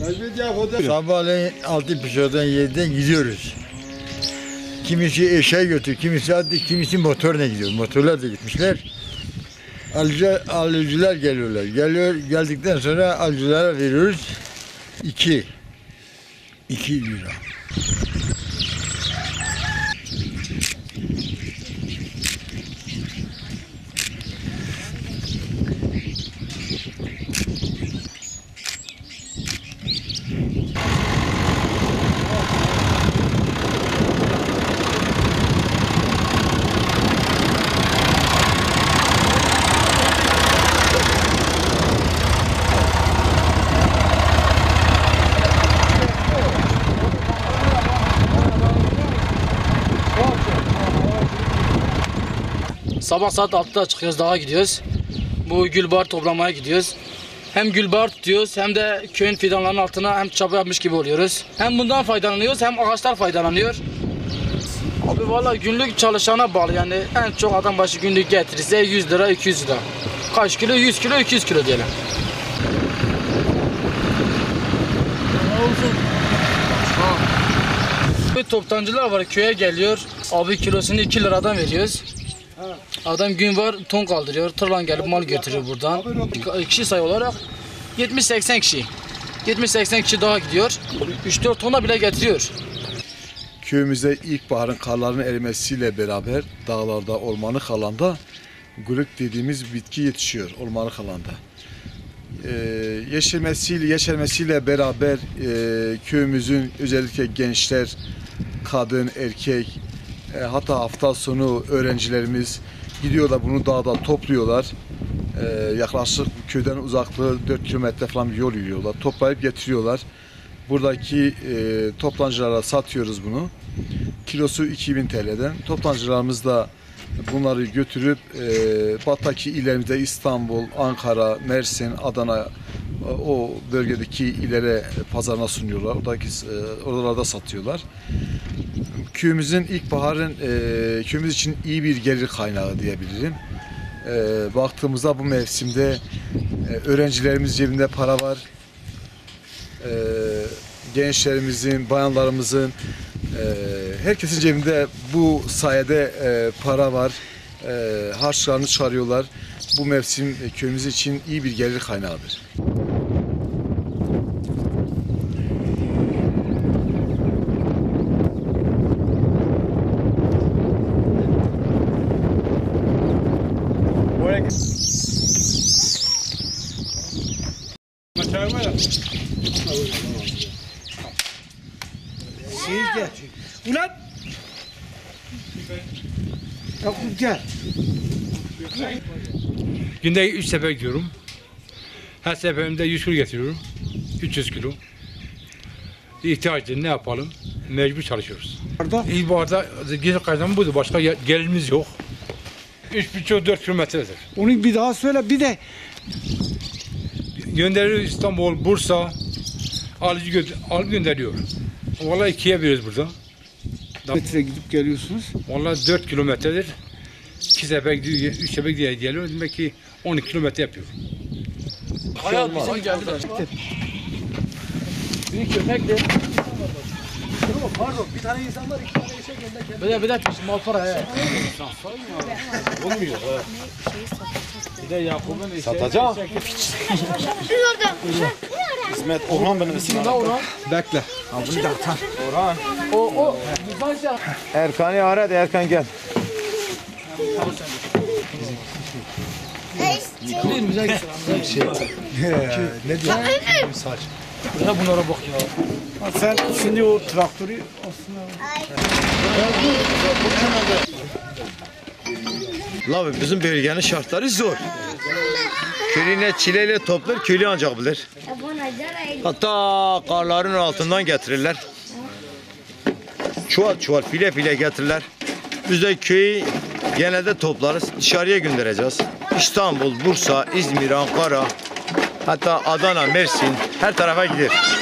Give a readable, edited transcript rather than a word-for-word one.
Sabahleyin 6.30'dan 7'den gidiyoruz. Kimisi eşeğe götürüyor, kimisi atlı, kimisi motorla gidiyor. Motorlar da gitmişler. Alıcılar geliyorlar. Geldikten sonra alıcılara veriyoruz 2 lira. Sabah saat 6'da çıkıyoruz, dağa gidiyoruz. Bu gülbahar toplamaya gidiyoruz. Hem gülbahar tutuyoruz hem de köyün fidanlarının altına hem çapa yapmış gibi oluyoruz. Hem bundan faydalanıyoruz hem ağaçlar faydalanıyor. Abi vallahi günlük çalışana bağlı, yani en çok adam başı günlük getirirse 100 lira 200 lira. Kaç kilo? 100 kilo 200 kilo diyelim. Toptancılar var, köye geliyor. Abi kilosunu 2 liradan veriyoruz. Adam gün var ton kaldırıyor, tırla gelip mal götürüyor buradan. Kişi sayı olarak 70-80 kişi. 70-80 kişi daha gidiyor. 3-4 tona bile getiriyor. Köyümüzde ilkbaharın karların erimesiyle beraber dağlarda, ormanlık alanda gülük dediğimiz bitki yetişiyor ormanlık alanda. Yeşermesiyle beraber köyümüzün özellikle gençler, kadın, erkek, hatta hafta sonu öğrencilerimiz gidiyorlar, bunu dağda topluyorlar. Yaklaşık köyden uzaklığı 4 kilometre falan bir yol yürüyorlar. Toplayıp getiriyorlar. Buradaki toptancılara satıyoruz bunu. Kilosu 2000 TL'den. Toptancılarımız da bunları götürüp battaki illerimizde İstanbul, Ankara, Mersin, Adana o bölgedeki illere pazarına sunuyorlar. Oralarda satıyorlar. Köyümüzün ilkbaharın köyümüz için iyi bir gelir kaynağı diyebilirim. Baktığımızda bu mevsimde öğrencilerimiz cebinde para var. Gençlerimizin, bayanlarımızın, herkesin cebinde bu sayede para var. Harçlarını çıkarıyorlar. Bu mevsim köyümüz için iyi bir gelir kaynağıdır. Gel. Ulan! Yakup gel. Günde 3 sefer gidiyorum. Her seferimde 100 kilo getiriyorum. 300 kilo. İhtiyacı ne yapalım? Mecbur çalışıyoruz. İlkbaharda gelir kaynağım budur. Başka gelirimiz yok. 3,5-4 kilometredir. Onu bir daha söyle. Bir de Gönderiyor İstanbul, Bursa. Alıcı alıp gönderiyor. Vallahi 2'ye veriyoruz burada. metre gidip geliyorsunuz. Vallahi 4 kilometredir. 2 sefer gidiyor, 3 sefer gidiyor. Demek ki 12 kilometre yapıyor. Hayat bize geldiler. Bir köpek de. Pardon, bir tane insan var, 2 tane eşek önünde. Bir de mal para he. Olmuyor. Bir de Yakup'un Satacağım. İsmet Orhan benim ismim. Bekle. Ha bunu da atar. Orhan. O. Erkan'ı ara da Erkan gel. Değil mi? Ne diyor? Saç. Ya bunlara bak ya. Sen şimdi o traktörü aslında... La bizim bölgenin şartları zor. Köylüne çileyle toplar, köylü ancak bilir. Hatta karların altından getirirler. Çuval file getirirler. Biz de köyü genelde toplarız, dışarıya göndereceğiz. İstanbul, Bursa, İzmir, Ankara, hatta Adana, Mersin her tarafa gider.